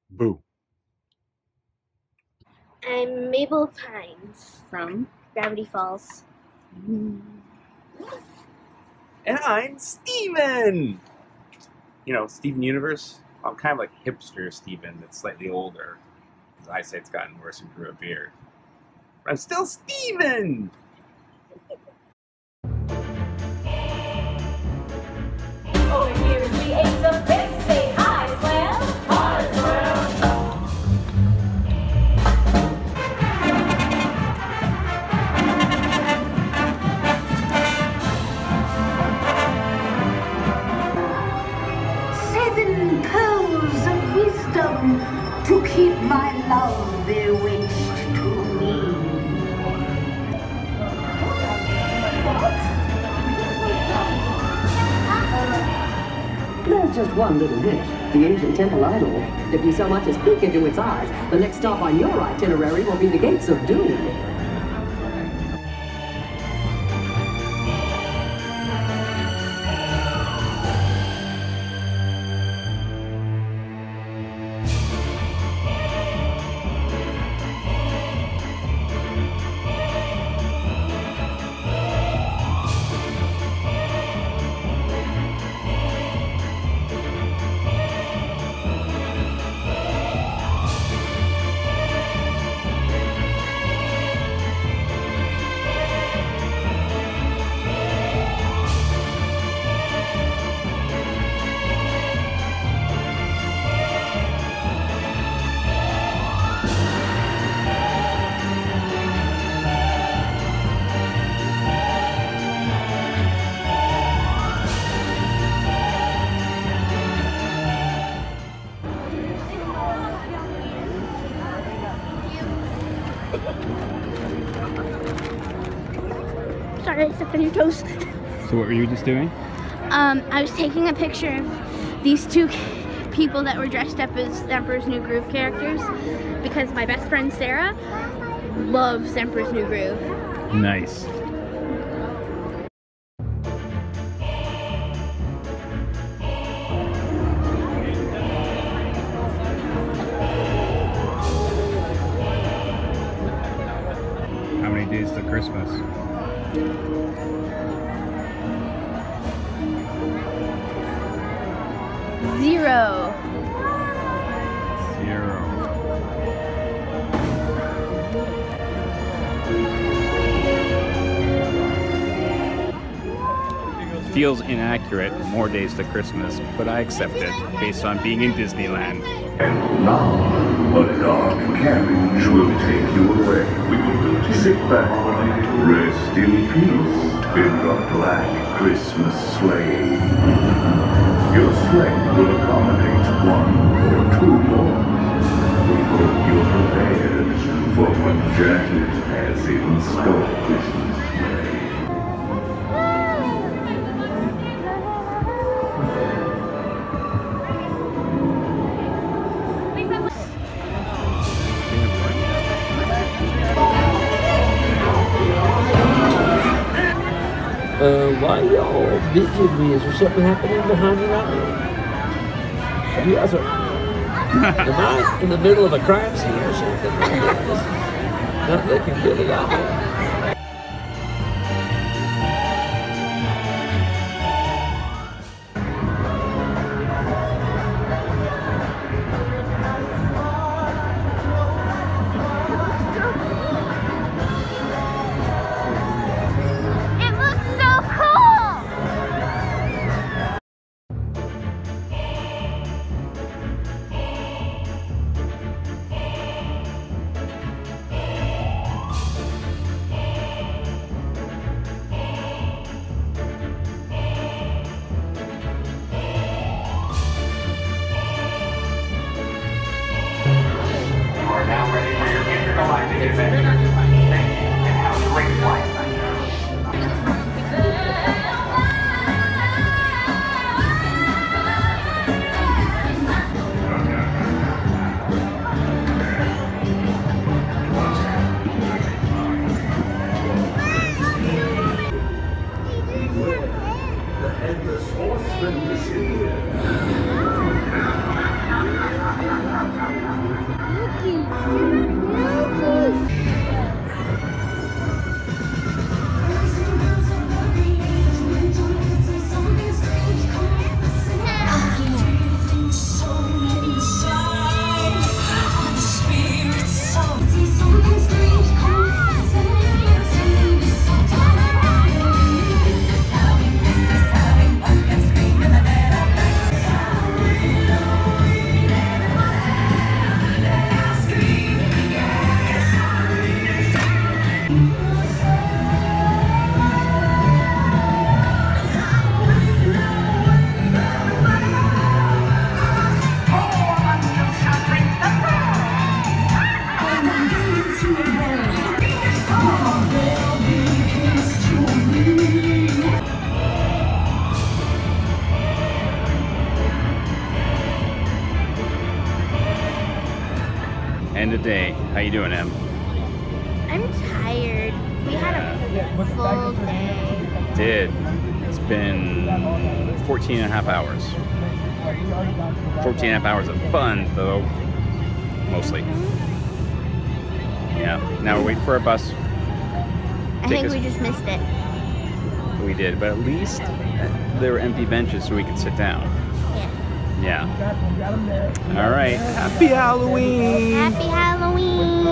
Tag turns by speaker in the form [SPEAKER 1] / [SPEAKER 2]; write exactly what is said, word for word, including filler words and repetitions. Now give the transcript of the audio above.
[SPEAKER 1] Boo.
[SPEAKER 2] I'm Mabel Pines
[SPEAKER 3] From
[SPEAKER 2] Gravity Falls.
[SPEAKER 1] And I'm Steven! You know, Steven Universe? I'm kind of like hipster Steven that's slightly older. His eyesight's gotten worse and grew a beard. But I'm still Steven!
[SPEAKER 4] Over here is the ace of base. Say hi, Slam. Hi, Slam.
[SPEAKER 5] Seven pearls of wisdom to keep my love bewitched to me.
[SPEAKER 6] There's just one little hitch. The ancient temple idol. If you so much as peek into its eyes, the next stop on your itinerary will be the gates of doom.
[SPEAKER 2] Sorry, I stepped on your toes.
[SPEAKER 7] So what were you just doing?
[SPEAKER 2] Um, I was taking a picture of these two people that were dressed up as Emperor's New Groove characters because my best friend Sarah loves Emperor's New Groove.
[SPEAKER 7] Nice. How many days to Christmas?
[SPEAKER 2] Zero.
[SPEAKER 7] Zero. Feels inaccurate, more days to Christmas, but I accept it based on being in Disneyland.
[SPEAKER 8] And now, a dark carriage will take you away. We will sit back, rest in peace in the black Christmas sleigh. Your sleigh will accommodate one or two more. We hope you're prepared for what Janet has in store.
[SPEAKER 9] Uh, why y'all visiting me? Is there something happening behind the line? You guys are... Am I in the middle of a crime scene or something? Not looking good at all.
[SPEAKER 8] Headless horseman is here.
[SPEAKER 7] End of day. How you doing, Em?
[SPEAKER 2] I'm tired. We had a full day.
[SPEAKER 7] Did. It's been fourteen and a half hours. fourteen and a half hours of fun, though. Mostly. Yeah. Now we're waiting for a bus.
[SPEAKER 2] I
[SPEAKER 7] Take
[SPEAKER 2] think
[SPEAKER 7] us-
[SPEAKER 2] we just missed it.
[SPEAKER 7] We did, but at least there were empty benches so we could sit down.
[SPEAKER 2] Yeah.
[SPEAKER 7] Yeah. All right. Happy Halloween!
[SPEAKER 2] Happy Halloween!